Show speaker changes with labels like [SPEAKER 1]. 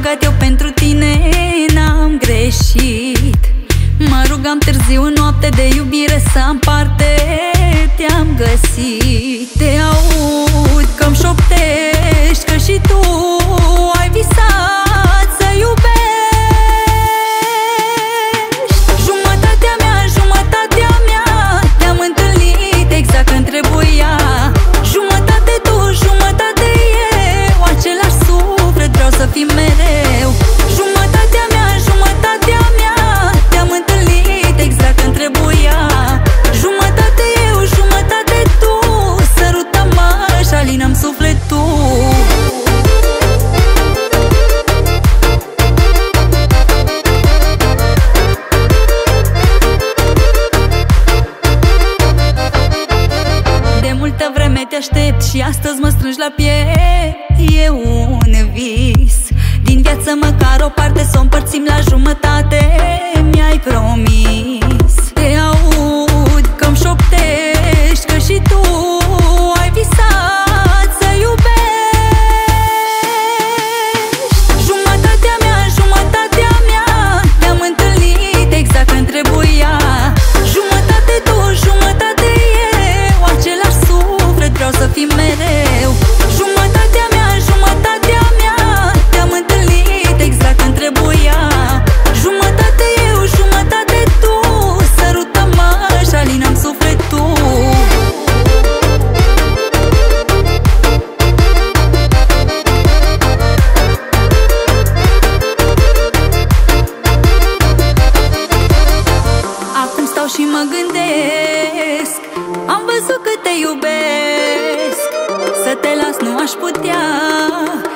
[SPEAKER 1] păcat, eu pentru tine n-am greșit. Mă rugam târziu în noapte de iubire să am parte, te-am găsit. Te aud că-mi șoptești că și tu ai visat să iubești. Jumătatea mea, te-am întâlnit exact când trebuia. Jumătate tu, jumătate eu, același suflet, vreau să fim mereu. Jumătatea mea, te-am întâlnit exact când trebuia. Jumătate eu, jumătate tu, sărută-mă și alină-mi sufletul. De multă vreme te aștept și astăzi mă strângi la piept. E un vis din viață, măcar o parte să o împărțim la jumătate, mi-ai promis. Te aud că-mi șoptești că și tu ai visat să iubești. Jumătatea mea, te-am întâlnit exact când trebuia. Jumătate tu, jumătate eu, același suflet, vreau să fim mereu. Jumătatea mea, te-am întâlnit exact când trebuia. Jumătate eu, jumătate tu, sărută-mă și alină-mi sufletul. Acum stau și mă gândesc, am văzut cât te iubesc. Să te las nu aș putea.